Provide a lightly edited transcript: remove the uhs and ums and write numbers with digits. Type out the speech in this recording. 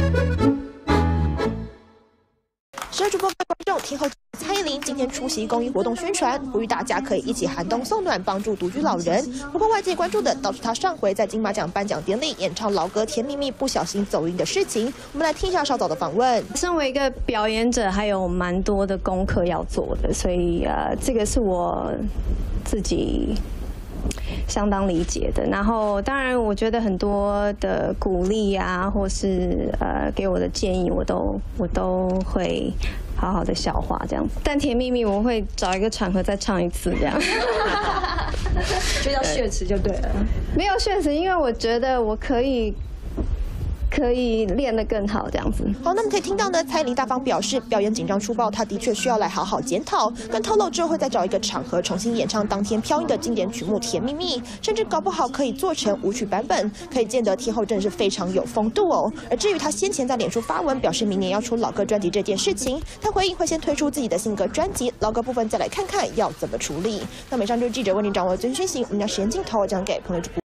12主播各位观众，天后蔡依林今天出席公益活动宣传，呼吁大家可以一起寒冬送暖，帮助独居老人。不过外界关注的倒是她上回在金马奖颁奖典礼演唱老歌《甜蜜蜜》不小心走音的事情。我们来听一下稍早的访问。 身为一个表演者，还有蛮多的功课要做的，所以这个是我自己相当理解的。然后当然，我觉得很多的鼓励啊，或是给我的建议，我都会好好的消化这样子。但《甜蜜蜜》我会找一个场合再唱一次这样。 就要血池就对了。 没有血池，因为我觉得我可以练得更好，这样子。 好，那么可以听到呢，蔡依林大方表示，表演紧张出爆，她的确需要来好好检讨，更透露之后会再找一个场合重新演唱当天飘逸的经典曲目《甜蜜蜜》，甚至搞不好可以做成舞曲版本，可以见得天后真的是非常有风度哦。而至于她先前在脸书发文表示明年要出老歌专辑这件事情，她回应会先推出自己的新歌专辑，老歌部分再来看看要怎么处理。那以上就是记者为您掌握的最新讯息，我们将时间镜头交给彭磊主播。